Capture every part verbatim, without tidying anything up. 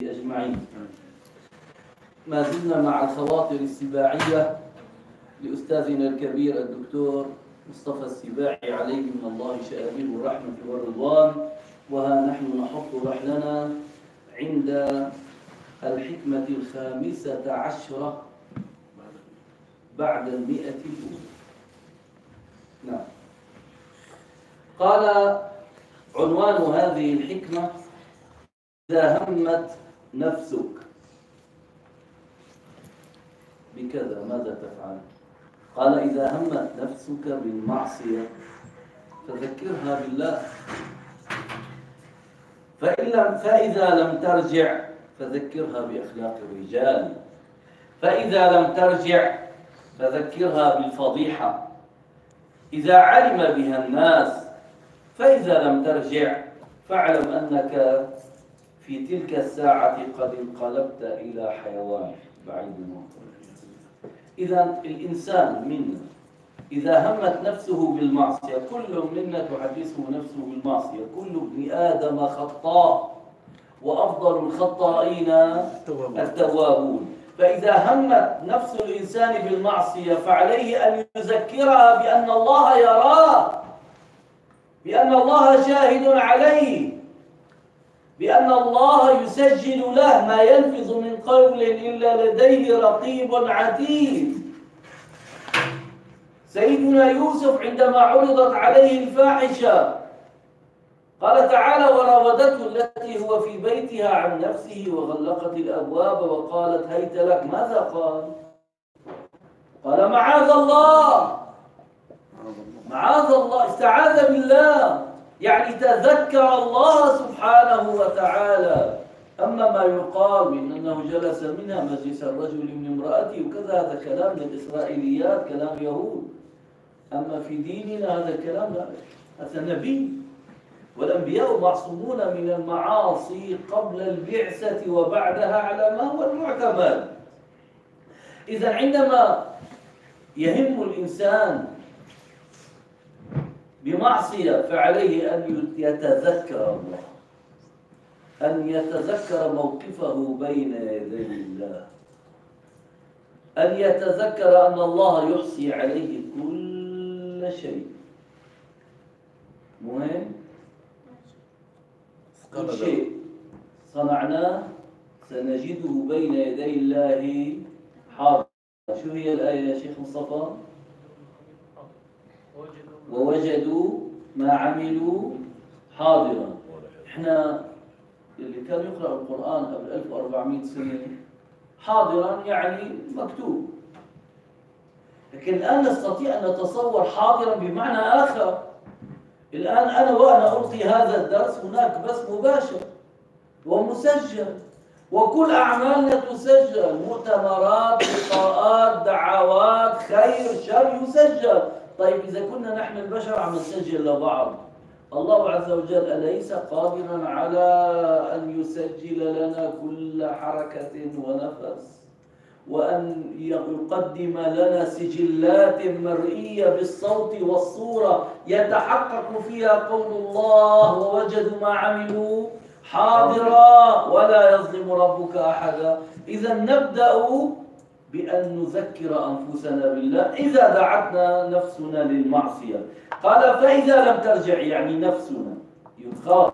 أجمعين. ما زلنا مع الخواطر السباعية لأستاذنا الكبير الدكتور مصطفى السباعي عليه من الله شآبيب الرحمة والرضوان، وها نحن نحط رحلنا عند الحكمة الخامسة عشرة بعد المئة الأولى. نعم. قال عنوان هذه الحكمة: إذا همت نفسك بكذا ماذا تفعل؟ قال: إذا همت نفسك بالمعصية فذكرها بالله، فإن لم فإذا لم ترجع فذكرها بأخلاق الرجال، فإذا لم ترجع فذكرها بالفضيحة، إذا علم بها الناس فإذا لم ترجع فاعلم أنك في تلك الساعة قد انقلبت إلى حيوان بعيد الموت. إذا الإنسان منا إذا همت نفسه بالمعصية، كل منا تحدثه نفسه بالمعصية، كل ابن آدم خطاء وأفضل الخطائين التوابون. فإذا همت نفس الإنسان بالمعصية فعليه أن يذكرها بأن الله يراه، بأن الله شاهد عليه، بأن الله يسجل له ما يلفظ من قول إلا لديه رقيب عتيد. سيدنا يوسف عندما عرضت عليه الفاحشة قال تعالى: وراودته التي هو في بيتها عن نفسه وغلقت الأبواب وقالت هيت لك. ماذا قال؟ قال: معاذ الله، معاذ الله، استعاذ بالله، يعني تذكر الله سبحانه وتعالى. أما ما يقال من أنه جلس منها مجلس الرجل من امرأته وكذا، هذا كلام من الإسرائيليات، كلام يهود. أما في ديننا هذا كلام لا، هذا نبي، والأنبياء معصومون من المعاصي قبل البعثة وبعدها على ما هو المعتمد. إذا عندما يهم الإنسان بمعصية فعليه أن يتذكر الله، أن يتذكر موقفه بين يدي الله، أن يتذكر أن الله يحصي عليه كل شيء. مهم كل شيء صنعناه سنجده بين يدي الله حاضر. شو هي الآية يا شيخ مصطفى؟ ووجدوا ما عملوا حاضرا. احنا اللي كان يقرأ القرآن قبل ألف وأربعمئة سنة حاضرا يعني مكتوب، لكن الآن نستطيع أن نتصور حاضرا بمعنى آخر. الآن أنا وأنا ألقي هذا الدرس هناك بث مباشر ومسجل، وكل أعمالنا تسجل، مؤتمرات، لقاءات، دعوات، خير، شر، يسجل. طيب إذا كنا نحن البشر عم نسجل لبعض، الله عز وجل أليس قادرا على أن يسجل لنا كل حركة ونفس، وأن يقدم لنا سجلات مرئية بالصوت والصورة يتحقق فيها قول الله: ووجدوا ما عملوا حاضرا ولا يظلم ربك أحدا. إذا نبدأ بأن نذكر أنفسنا بالله إذا دعتنا نفسنا للمعصية. قال: فإذا لم ترجع، يعني نفسنا يخاطب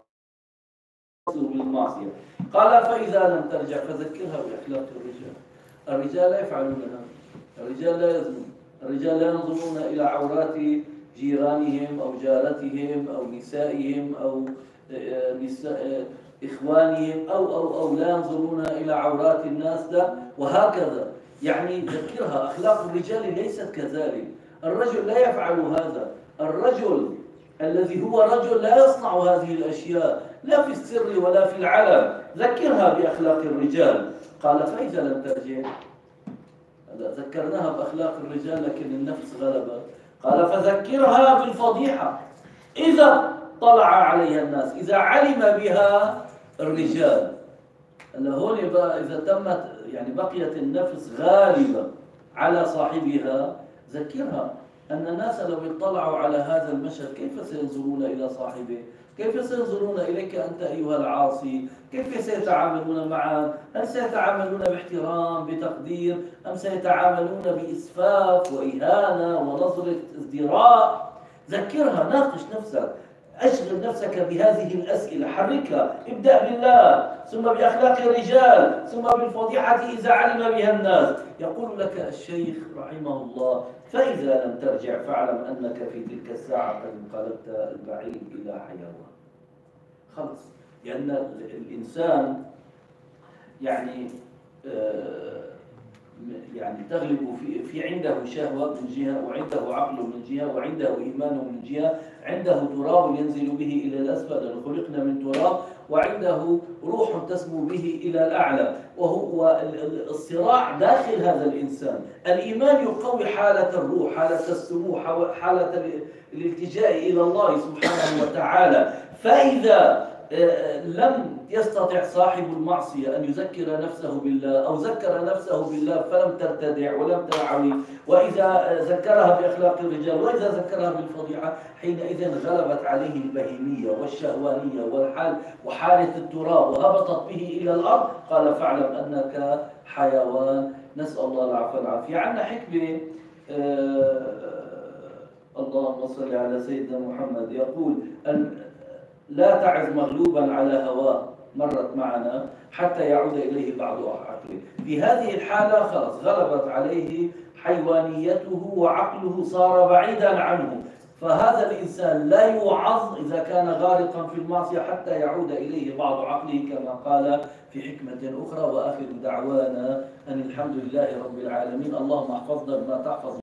بالمعصية. قال: فإذا لم ترجع فذكرها بأخلاق الرجال. الرجال لا يفعلون هذا، الرجال لا يزنون، الرجال لا ينظرون إلى عورات جيرانهم أو جارتهم أو نسائهم أو نساء إخوانهم أو أو أو لا ينظرون إلى عورات الناس، لا، وهكذا. يعني ذكرها. أخلاق الرجال ليست كذلك. الرجل لا يفعل هذا. الرجل الذي هو رجل لا يصنع هذه الأشياء لا في السر ولا في العلن. ذكرها بأخلاق الرجال. قال: فإذا لم ترجع، ذكرناها بأخلاق الرجال لكن النفس غلبت. قال: فذكرها بالفضيحة إذا طلع عليها الناس، إذا علم بها الرجال. أن هون إذا تمت يعني بقيت النفس غالبة على صاحبها، ذكرها. أن الناس لو اطلعوا على هذا المشهد كيف سينظرون إلى صاحبه؟ كيف سينظرون إليك أنت أيها العاصي؟ كيف سيتعاملون معك؟ هل سيتعاملون باحترام، بتقدير، أم سيتعاملون بإسفاف وإهانة ونظرة ازدراء؟ ذكرها، ناقش نفسك، أشغل نفسك بهذه الأسئلة، حركها، ابدأ بالله، ثم بأخلاق الرجال، ثم بالفضيحة إذا علم بها الناس. يقول لك الشيخ رحمه الله: فإذا لم ترجع فاعلم أنك في تلك الساعة قد انقلبت البعيد إلى حيوان. خلص، لأن الإنسان يعني آه يعني تغلب في في عنده شهوة من جهة، وعنده عقل من جهة، وعنده إيمان من جهة، عنده تراب ينزل به إلى الأسفل، خلقنا من تراب، وعنده روح تسمو به إلى الأعلى، وهو الصراع داخل هذا الإنسان. الإيمان يقوي حالة الروح، حالة السمو، حالة الالتجاء إلى الله سبحانه وتعالى. فإذا لم يستطع صاحب المعصية أن يذكر نفسه بالله، أو ذكر نفسه بالله فلم ترتدع ولم تعوي، وإذا ذكرها بأخلاق الرجال، وإذا ذكرها بالفضيحة، حينئذ غلبت عليه البهيمية والشهوانية والحال وحالة التراب، وهبطت به إلى الأرض. قال: فاعلم أنك حيوان. نسأل الله العفو والعافية. عندنا حكمة آه اللهم صل على سيدنا محمد، يقول أن لا تعز مغلوبا على هواه، مرت معنا، حتى يعود إليه بعض عقله. في هذه الحالة خلص غلبت عليه حيوانيته وعقله صار بعيدا عنه. فهذا الإنسان لا يوعظ إذا كان غارقا في المعصية حتى يعود إليه بعض عقله، كما قال في حكمة أخرى: وآخر دعوانا أن الحمد لله رب العالمين. اللهم احفظنا بما تحفظ